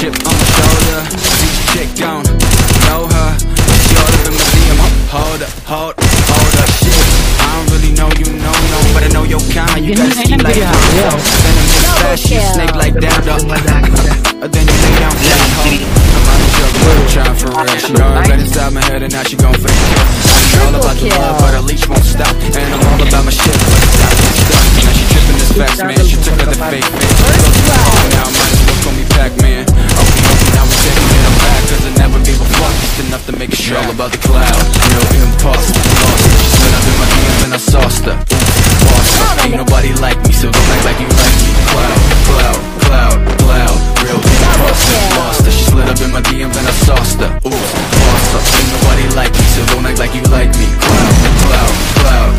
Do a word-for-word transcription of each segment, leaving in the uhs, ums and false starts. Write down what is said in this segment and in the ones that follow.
chip on my shoulder. Beach chick don't know her. She all up in my D M. Hold up, hold up, hold up, shit. I don't really know you, no, no, but I know your kind. You gotta ski like myself. Then I make fast, you snake like down, dog. Then you lay down flat, hold. I'm out of trouble, trying for real. She know it right inside my head and now she gon' fake it. I'm all about the love, but her leash won't stop. And I'm all about my shit, but it's not stuck. Now she tripping this fast, man. She took her the fake man. Now I might as well call me Pac-Man. Okay, okay, now we're taking it, I'm back. Cause I never gave a fuck, just enough to make a show. All about the cloud, real imposter. Lost her, she slid up in my D Ms and I sauced her. Boss her, ain't nobody like me, so don't act like you like me. Cloud, cloud, cloud, cloud, real imposter. Lost her, she slid up in my D Ms and I sauced her. Oops, boss her, ain't nobody like me, so don't act like you like me. Cloud, cloud, cloud.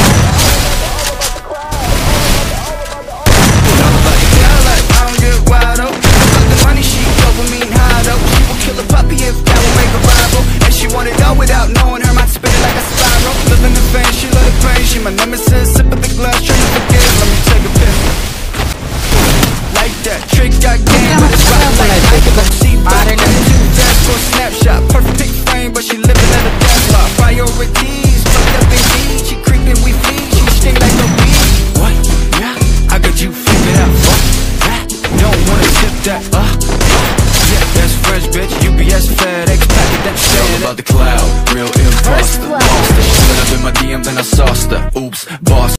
Without knowing her, might spin it like a spiral. Living the fame, she love the pain. She my nemesis, sip of the glass, trying to forget it. Let me take a pill. Like that, trick got game, but it's right like I can go see body. Two dash for a snapshot, perfect pick frame, but she living at a dance spot. Priorities, fucked up in deed. She creeping, we feed, she sting like a bee. What? Yeah, I got you figured out. Fuck that, don't wanna tip that. Uh, uh yeah, that's fresh, bitch. U P S, FedEx, packet that shit. All about the cloud, real imposter. Lost her, she slid up in my D Ms and I sauced her. Oops, boss.